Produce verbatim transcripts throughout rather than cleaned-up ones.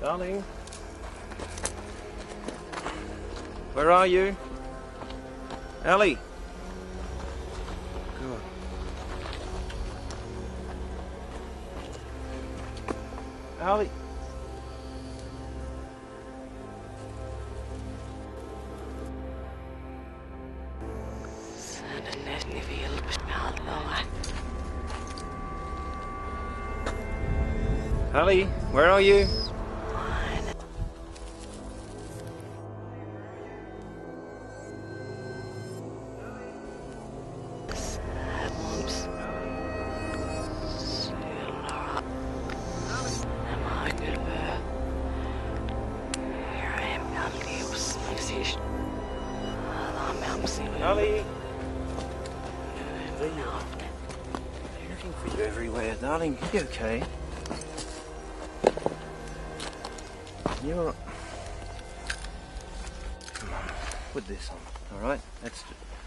Darling? Where are you? Ellie? Good. Ellie? Ellie, where are you? Ellie! There you are. I'm looking for you everywhere, darling. Are you okay? You're... Come on, put this on, alright? That's...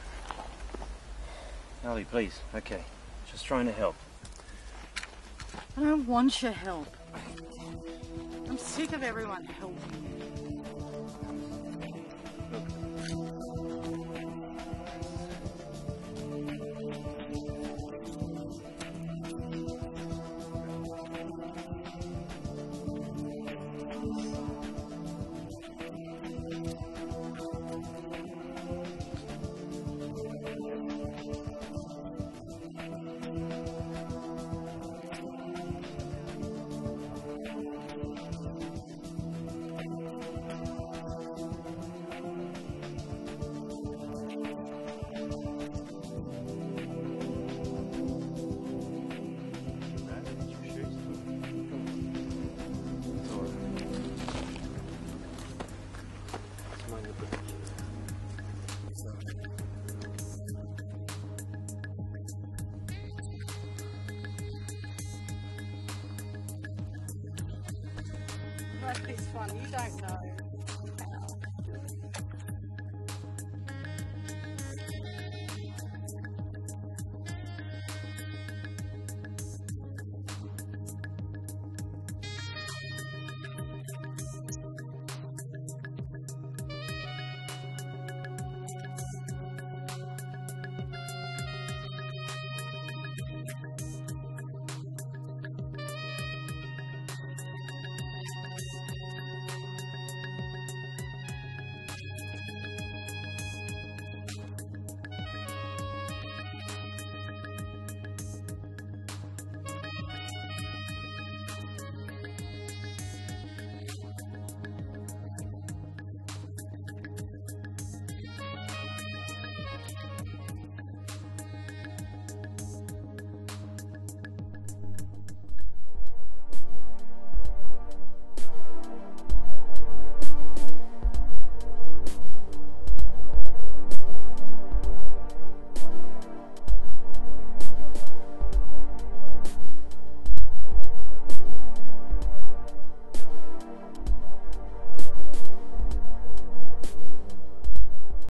Ellie, please. Okay. Just trying to help. I don't want your help. I'm sick of everyone helping. Like this one, you don't know.